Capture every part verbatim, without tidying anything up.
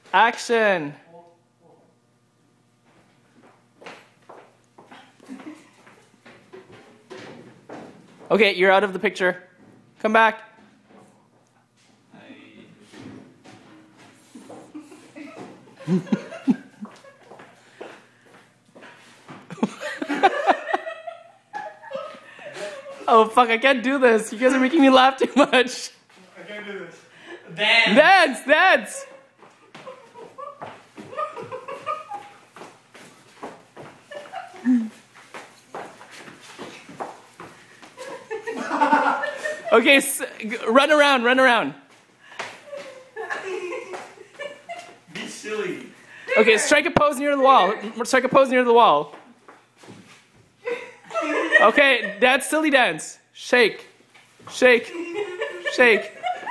Action. Okay, you're out of the picture. Come back. Oh fuck, I can't do this. You guys are making me laugh too much. I can't do this. Dance! Dance! Dance! Okay, s run around, run around. Be silly. Okay, strike a pose near the wall. Strike a pose near the wall. Okay, dance, silly dance. Shake. Shake. Shake.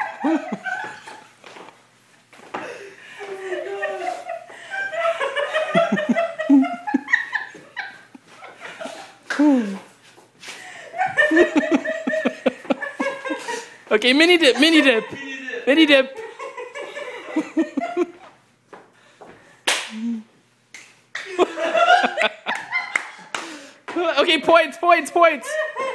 Okay, mini dip, mini dip. Mini dip. Okay, points, points, points.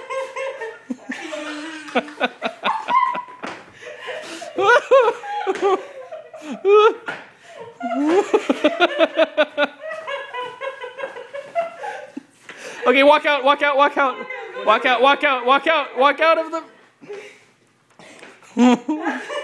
Okay, walk out, walk out, walk out. Walk out, walk out, walk out, walk out of the...